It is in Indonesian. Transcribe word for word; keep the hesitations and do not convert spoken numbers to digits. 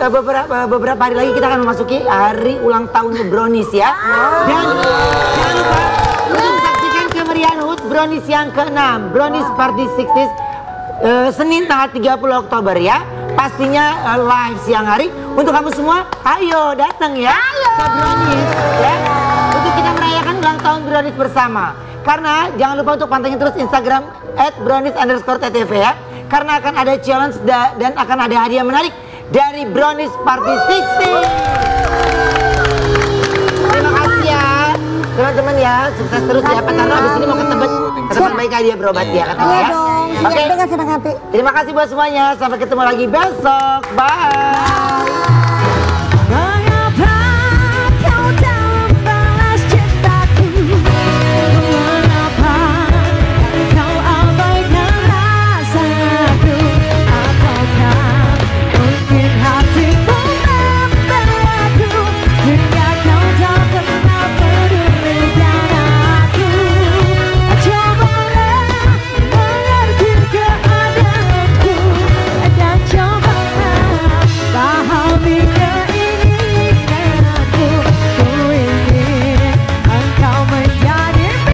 uh, beberapa beberapa hari lagi kita akan memasuki hari ulang tahun Brownies ya. Dan jangan lupa untuk saksikan kemeriahan H U T Brownies yang keenam, Brownies Party enam puluh uh, Senin tanggal tiga puluh Oktober ya. Pastinya uh, live siang hari. Untuk kamu semua, ayo datang ya ke Brownies ya. Untuk kita merayakan ulang tahun Brownies bersama. Karena jangan lupa untuk pantengin terus Instagram at brownies underscore ttv ya. Karena akan ada challenge da dan akan ada hadiah menarik dari Brownies Party enam puluh. Terima kasih ya teman-teman ya, sukses terus ya. Pak Tarno abis ini mau ke Tebet, ke tempat baik hadiah berobat ya katanya ya. Oke, terima kasih buat semuanya, sampai ketemu lagi besok, bye.